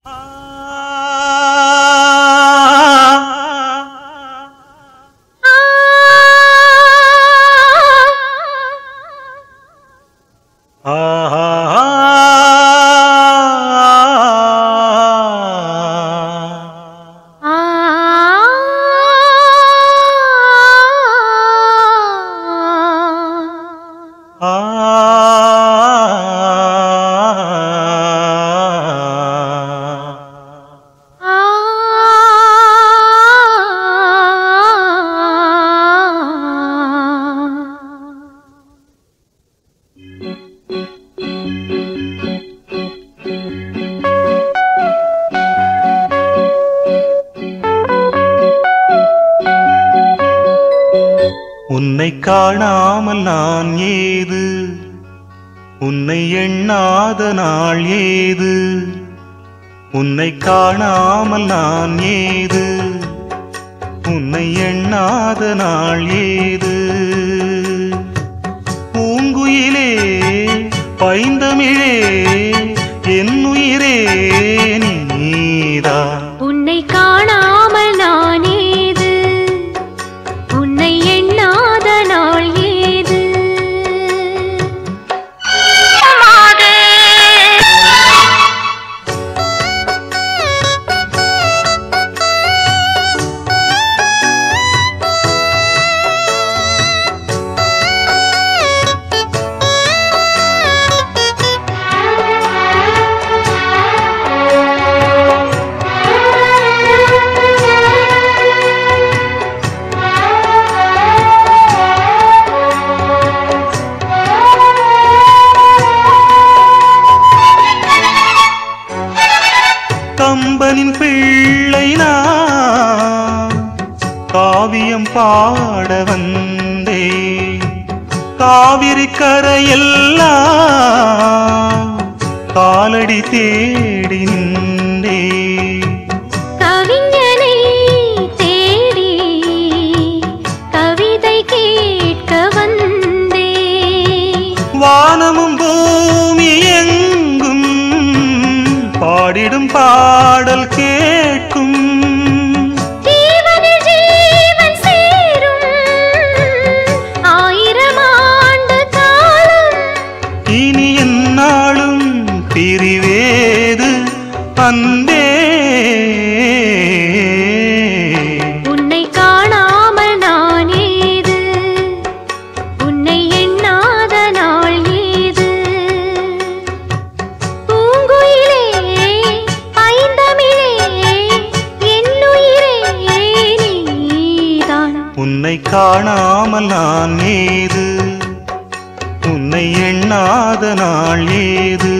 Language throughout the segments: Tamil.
உன்னை காணாமல் நான் ஏது, உன்னை எண்ணாத நாள் ஏது, உன்னை காணாமல் நான் ஏது, உன்னை எண்ணாத நாள் ஏது. பூங்குயிலே பைந்தமிழே என் உயிரே நீதான். உன்னை காணாமல் நான் ஏது, உன்னை எண்ணாத நாள் ஏது. கம்பனின் பிள்ளை நான் காவியம் பாட வந்தே, காவிரி கரையெல்லாம் காலடி தேடி நின்றே. கவிஞனை தேடி கவிதை கேட்க வந்தே, வானமும் பூமி எங்கும் பாடிடும் பாடல் கேட்கும். ஜீவனில் ஜீவன் சேரும் 1000 ஆண்டு காலம், இனி எந்நாளும் பிரிவேது அன்பே. உன்னை காணாமல் நான் ஏது, உன்னை எண்ணாத நாள் ஏது. பூங்குயிலே பைந்தமிழே என் உயிரே நீதான். உன்னை காணாமல் நான் ஏது, உன்னை எண்ணாத நாள் ஏது.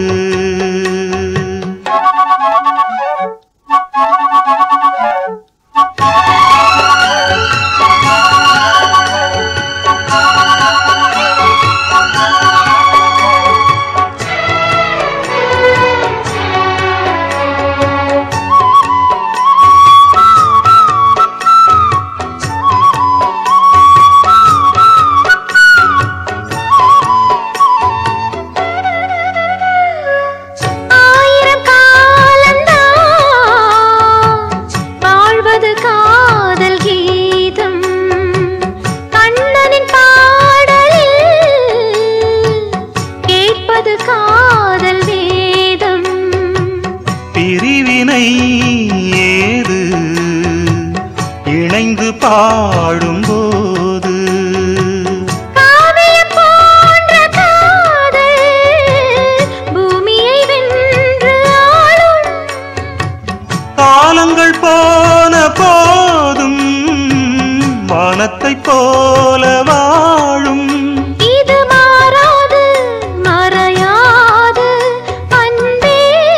பிரிவினை ஏது இணைந்து பாடும்போது, காவியம் போன்ற காதல் பூமியை வென்று ஆளும். காலங்கள் போன போதும் வானத்தை போல வாழும். இது மாறாது மறையாது அன்பே.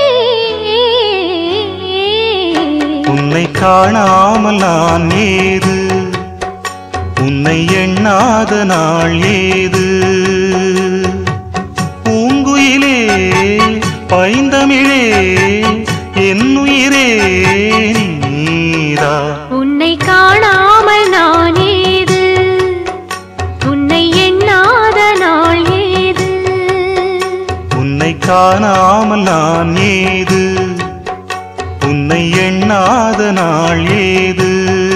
உன்னை காணாமல் நான் ஏது, உன்னை எண்ணாத நாள் ஏது. பூங்குயிலே பைந்தமிழே என் உயிரே நீதான். உன்னை காணாமல் நான் ஏது, உன்னை எண்ணாத நாள் ஏது. உன்னை காணாமல் நான் ஏது, உன்னை எண்ணாத நாள் ஏது?